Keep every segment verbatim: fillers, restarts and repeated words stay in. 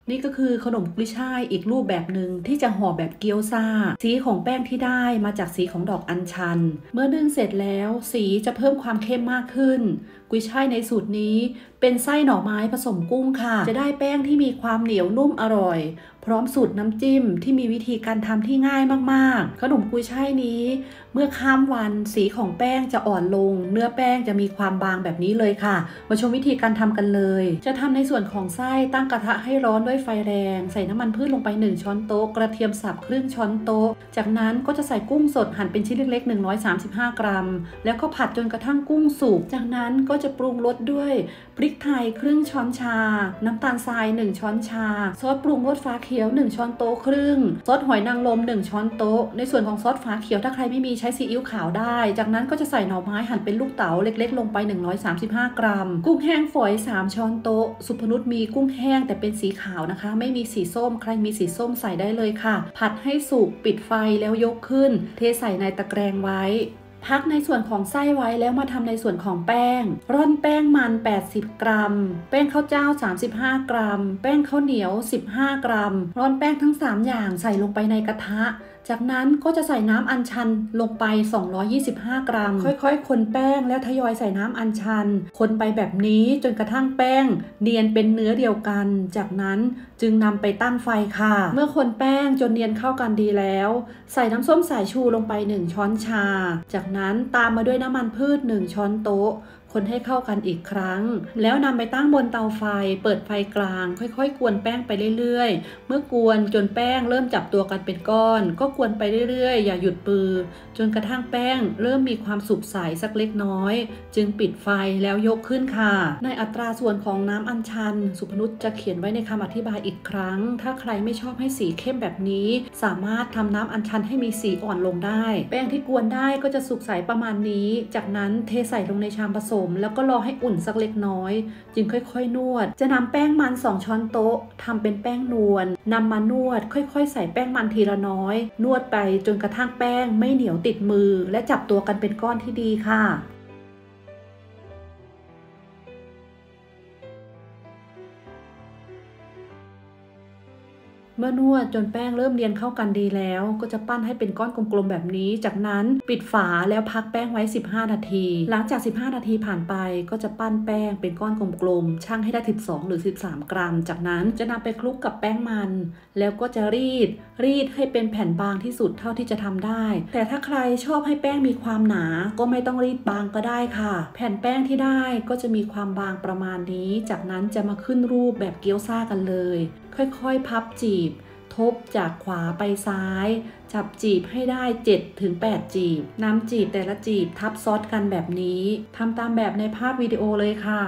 นี่ก็คือขนมกุยช่ายอีกรูปแบบหนึ่งที่จะห่อแบบเกี๊ยวซ่าสีของแป้งที่ได้มาจากสีของดอกอัญชันเมื่อนึ่งเสร็จแล้วสีจะเพิ่มความเข้มมากขึ้นกุยช่ายในสูตรนี้เป็นไส้หน่อไม้ผสมกุ้งค่ะจะได้แป้งที่มีความเหนียวนุ่มอร่อยพร้อมสูตรน้ำจิ้มที่มีวิธีการทำที่ง่ายมากๆขนมกุยช่ายนี้เมื่อข้ามวันสีของแป้งจะอ่อนลงเนื้อแป้งจะมีความบางแบบนี้เลยค่ะมาชมวิธีการทำกันเลยจะทำในส่วนของไส้ตั้งกระทะให้ร้อนด้วยไฟแรงใส่น้ำมันพืชลงไปหนึ่งช้อนโต๊ะกระเทียมสับครึ่งช้อนโต๊ะจากนั้นก็จะใส่กุ้งสดหั่นเป็นชิ้นเล็กๆหนึ่งร้อยสามสิบห้ากรัมแล้วก็ผัดจนกระทั่งกุ้งสุกจากนั้นก็จะปรุงรสด้วยพริกไทยครึ่งช้อนชาน้ำตาลทรายหนึ่งช้อนชาซอสปรุงรสฟ้าเขียวหนึ่งช้อนโต๊ะครึ่งซอสหอยนางรมหนึ่งช้อนโต๊ะในส่วนของซอสฟ้าเขียวถ้าใครไม่มีใช้ซีอิ๊วขาวได้จากนั้นก็จะใส่หน่อไม้หั่นเป็นลูกเต๋าเล็กๆลงไปหนึ่งร้อยสามสิบห้ากรัมกุ้งแห้งฝอยสามช้อนโต๊ะสุพนุชมีกุ้งแห้งแต่เป็นสีขาวนะคะไม่มีสีส้มใครมีสีส้มใส่ได้เลยค่ะผัดให้สุกปิดไฟแล้วยกขึ้นเทใส่ในตะแกรงไว้พักในส่วนของไส้ไว้แล้วมาทำในส่วนของแป้งร่อนแป้งมันแปดสิบกรัมแป้งข้าวเจ้าสามสิบห้ากรัมแป้งข้าวเหนียวสิบห้ากรัมร่อนแป้งทั้งสามอย่างใส่ลงไปในกระทะจากนั้นก็จะใส่น้ำอัญชันลงไปสองร้อยยี่สิบห้ากรัมค่อยๆคนแป้งแล้วทยอยใส่น้ำอัญชันคนไปแบบนี้จนกระทั่งแป้งเนียนเป็นเนื้อเดียวกันจากนั้นจึงนำไปตั้งไฟค่ะเมื่อคนแป้งจนเนียนเข้ากันดีแล้วใส่น้ำส้มสายชูลงไปหนึ่งช้อนชาจากนั้นตามมาด้วยน้ำมันพืชหนึ่งช้อนโต๊ะคนให้เข้ากันอีกครั้งแล้วนำไปตั้งบนเตาไฟเปิดไฟกลางค่อยๆกวนแป้งไปเรื่อยๆเมื่อกวนจนแป้งเริ่มจับตัวกันเป็นก้อนก็กวนไปเรื่อยๆอย่าหยุดมือจนกระทั่งแป้งเริ่มมีความสุกใสสักเล็กน้อยจึงปิดไฟแล้วยกขึ้นค่ะในอัตราส่วนของน้ำอัญชันสุพนุชจะเขียนไว้ในคำอธิบายอีกครั้งถ้าใครไม่ชอบให้สีเข้มแบบนี้สามารถทำน้ำอัญชันให้มีสีอ่อนลงได้แป้งที่กวนได้ก็จะสุกใสประมาณนี้จากนั้นเทใส่ลงในชามผสมแล้วก็รอให้อุ่นสักเล็กน้อยจึงค่อยๆนวดจะนำแป้งมันสองช้อนโต๊ะทำเป็นแป้งนวลนำมานวดค่อยๆใส่แป้งมันทีละน้อยนวดไปจนกระทั่งแป้งไม่เหนียวติดมือและจับตัวกันเป็นก้อนที่ดีค่ะเมื่อนวดจนแป้งเริ่มเรียนเข้ากันดีแล้วก็จะปั้นให้เป็นก้อนกลมๆแบบนี้จากนั้นปิดฝาแล้วพักแป้งไว้สิบห้านาทีหลังจากสิบห้านาทีผ่านไปก็จะปั้นแป้งเป็นก้อนกลมๆชั่งให้ได้สิบสองหรือสิบสามกรัมจากนั้นจะนำไปคลุกกับแป้งมันแล้วก็จะรีดรีดให้เป็นแผ่นบางที่สุดเท่าที่จะทำได้แต่ถ้าใครชอบให้แป้งมีความหนาก็ไม่ต้องรีดบางก็ได้ค่ะแผ่นแป้งที่ได้ก็จะมีความบางประมาณนี้จากนั้นจะมาขึ้นรูปแบบเกี๊ยวซ่ากันเลยค่อยๆพับจีบทบจากขวาไปซ้ายจับจีบให้ได้ เจ็ดถึงแปด จีบนำจีบแต่ละจีบทับซ้อนกันแบบนี้ทำตามแบบในภาพวิดีโอเลยค่ะ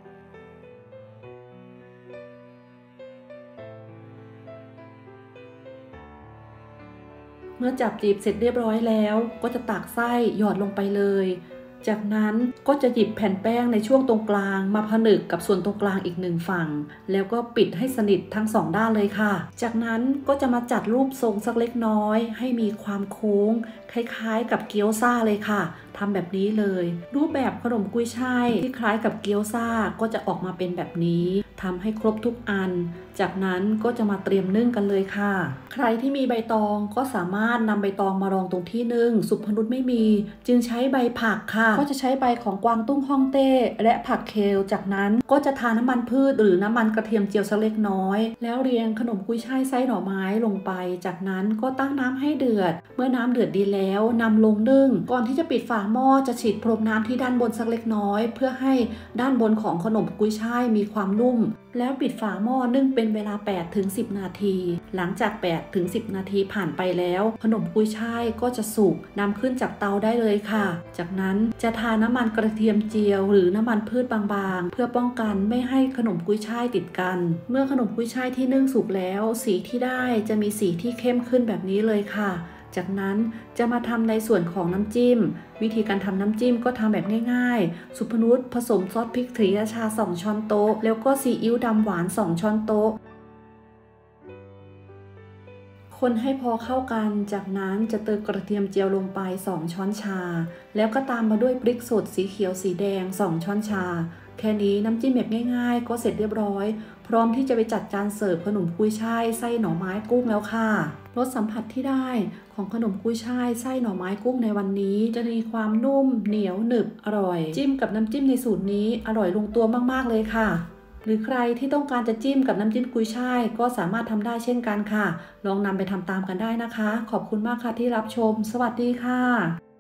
เมื่อจับจีบเสร็จเรียบร้อยแล้วก็จะตักไส้หยอดลงไปเลยจากนั้นก็จะหยิบแผ่นแป้งในช่วงตรงกลางมาผนึกกับส่วนตรงกลางอีกหนึ่งฝั่งแล้วก็ปิดให้สนิททั้งสองด้านเลยค่ะจากนั้นก็จะมาจัดรูปทรงสักเล็กน้อยให้มีความโค้งคล้ายๆกับเกี๊ยวซ่าเลยค่ะทำแบบนี้เลยรูปแบบขนมกุยช่ายที่คล้ายกับเกี๊ยวซ่าก็จะออกมาเป็นแบบนี้ทำให้ครบทุกอันจากนั้นก็จะมาเตรียมนึ่งกันเลยค่ะใครที่มีใบตองก็สามารถนำใบตองมารองตรงที่นึ่งสุพนุชไม่มีจึงใช้ใบผักค่ะก็จะใช้ใบของกวางตุ้งฮ่องเต้และผักเคลจากนั้นก็จะทาน้ำมันพืชหรือน้ำมันกระเทียมเจียวสักเล็กน้อยแล้วเรียงขนมกุยช่ายไส้หน่อไม้ลงไปจากนั้นก็ตั้งน้ำให้เดือดเมื่อน้ำเดือดดีแล้วนำลงนึ่งก่อนที่จะปิดฝาหม้อจะฉีดพรมน้ำที่ด้านบนสักเล็กน้อยเพื่อให้ด้านบนของขนมกุยช่ายมีความนุ่มแล้วปิดฝาหม้อนึ่งเป็นเวลา แปดถึงสิบ นาทีหลังจาก แปดถึงสิบ นาทีผ่านไปแล้วขนมกุยช่ายก็จะสุกนำขึ้นจากเตาได้เลยค่ะจากนั้นจะทาน้ำมันกระเทียมเจียวหรือน้ำมันพืชบางๆเพื่อป้องกันไม่ให้ขนมกุยช่ายติดกันเมื่อขนมกุยช่ายที่นึ่งสุกแล้วสีที่ได้จะมีสีที่เข้มขึ้นแบบนี้เลยค่ะจากนั้นจะมาทำในส่วนของน้ำจิ้มวิธีการทำน้ำจิ้มก็ทำแบบง่ายๆสุพนุชผสมซอสพริกศรีราชาสองช้อนโต๊ะแล้วก็ซีอิ๊วดำหวานสองช้อนโต๊ะคนให้พอเข้ากันจากนั้นจะเติมกระเทียมเจียวลงไปสองช้อนชาแล้วก็ตามมาด้วยพริกสดสีเขียวสีแดงสองช้อนชาแค่นี้น้ำจิ้มแบบง่ายๆก็เสร็จเรียบร้อยพร้อมที่จะไปจัดจานเสิร์ฟขนมกุยช่ายไส้หน่อไม้กุ้งแล้วค่ะรสสัมผัสที่ได้ของขนมกุยช่ายไส้หน่อไม้กุ้งในวันนี้จะมีความนุ่มเหนียวหนึบอร่อยจิ้มกับน้ำจิ้มในสูตรนี้อร่อยลงตัวมากๆเลยค่ะหรือใครที่ต้องการจะจิ้มกับน้ำจิ้มกุยช่ายก็สามารถทำได้เช่นกันค่ะลองนำไปทำตามกันได้นะคะขอบคุณมากค่ะที่รับชมสวัสดีค่ะ